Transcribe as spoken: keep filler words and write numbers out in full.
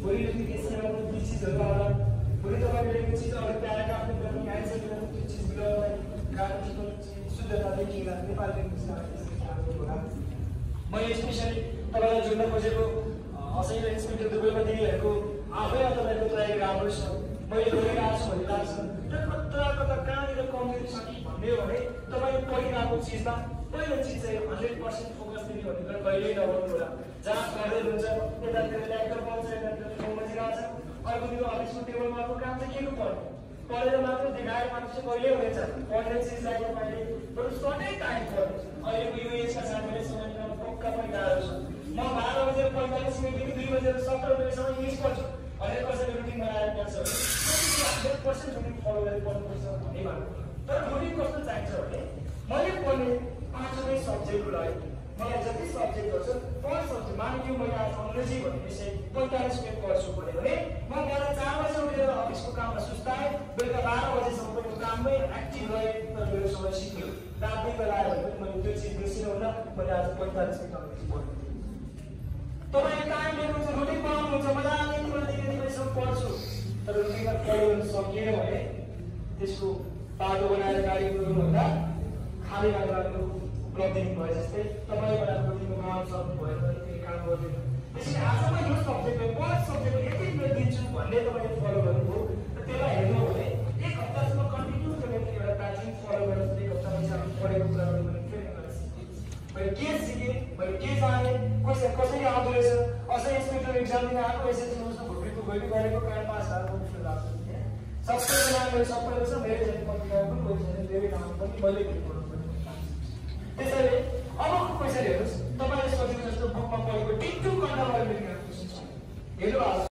भोलि लेख्ने केसमा दुई चिजहरू आउला भोलि तपाईँले लेख्ने चिज अरू प्याराग्राफले गर्नु एन्सर गर्नु त्यो चिज मिलाउनलाई गाह्रो शुद्धता देखिएला नेपाली ल्याङ्ग्वेजमा होला। मैले स्पेसली तपाईँलाई जोड्न खोजेको असै र इन्सपेक्टर दुवैमा दिदीहरूको आफैमा तपाईँको तयारी राम्रो छ, मैले गरिरहेको छु भन्ने लाग्छ। र कता कता कहाँनिर कमजोरी छ कि भन्ने हो भने तपाईँले पढिरहेको चिजमा पहिलो चिज चाहिँ हन्ड्रेड पर्सेन्ट फोकस दिने भन्ने कुरा कहिल्यै नगर्नु होला। जहाँ पढ्दै हुन्छ यतातिर ल्यापटप बन्छ, यतातिर फोन बजिरहेको छ, अर्कोतिर अफिसको टेबलमा अर्को काम चाहिँ के को पढ्नु, पढेर मात्र देखाएर मात्र चाहिँ कहिले हुनेछ। पढ्ने चिजलाई तपाईँले बरु सधैँ टाइम पढ्नु। अहिलेको यो एजका साथीहरूले समय निकाल्नु पक्का पनि गाह्रो छ। म बाह्र बजेर पैँतालिस मिनटदेखि दुई बजेर सत्र बजीसम्म इङ्ग्लिस पढ्छु, हन्ड्रेड पर्सेन्ट रुटिन बनाएर पढ्छ भने हन्ड्रेड पर्सेन्ट रुटिन फलो गरेर पढ्नुपर्छ भन्ने भन्नु। तर रुटिन कस्तो चाहिन्छ भने मैले पढ्ने पाँचवटै सब्जेक्टको लागि मलाई जति सब्जेक्ट गर्छ पर सब्जेक्ट मानिलिउँ मैले आज अङ्ग्रेजी भन्ने विषय पैँतालिस मिनट पढ्छु भन्यो भने म बिहान चार बजी उठेर अफिसको काममा सुस्ताएँ, बेलुका बाह्र बजीसम्म पनि काममै एक्टिभ रहेँ, तर मेरो समय सिक्यो। रात दुई बेला आयो भने मैले त्यो चिज बिर्सिनु हुन्न, मैले आज पैँतालिस मिनट अङ्ग्रेजी पढ्नु। तपाईँले टाइम लिनुहुन्छ, रुटिन बनाउनुहुन्छ, मजाले यति बेलादेखि यति बजीसम्म पढ्छु, तर रुटिनमा फलो गर्न सकिएन भने त्यसको बाटो बनाएर गाडी कुदाउनुभन्दा खाली बाटो उपलब्धि भयो जस्तै तपाईँ बनाएको रुटिनको काम सक्नु भयो भने केही काम गर्दैन। त्यसैले आजमा यो सब्जेक्टमा पाँच सब्जेक्ट यति मिनट दिन्छु भन्ने तपाईँले फलो गर्नुभयो र त्यसलाई हेर्नु हो भने एक हप्तासम्म कन्टिन्यू गरेर एउटा प्याटर्न फलो गरेर एक हप्ता पछि पढेको कुरा गर्नु भने फेरि मैले के सिकेँ, मैले के जाने, कसरी कसरी आउँदो रहेछ, असै इन्सपेक्टर इक्जाम दिन आएको एसएससी नोट्समा भुटुको गरी गरेको कारण पास भएको जस्तो लाग्छ। सबैजना मेरो सबैको छ, मेरो चाहिँ पत्रिकाको पनि कोही छैन, धेरै काम पनि मैले गर्नु पर्ने। त्यसैले अबको क्वेसन हेर्नुहोस्, तपाईँले सोचेको जस्तो बुकमा पढेको टिक टु कन्डा गरेर लेख्ने क्वेसन छ। हेर्नु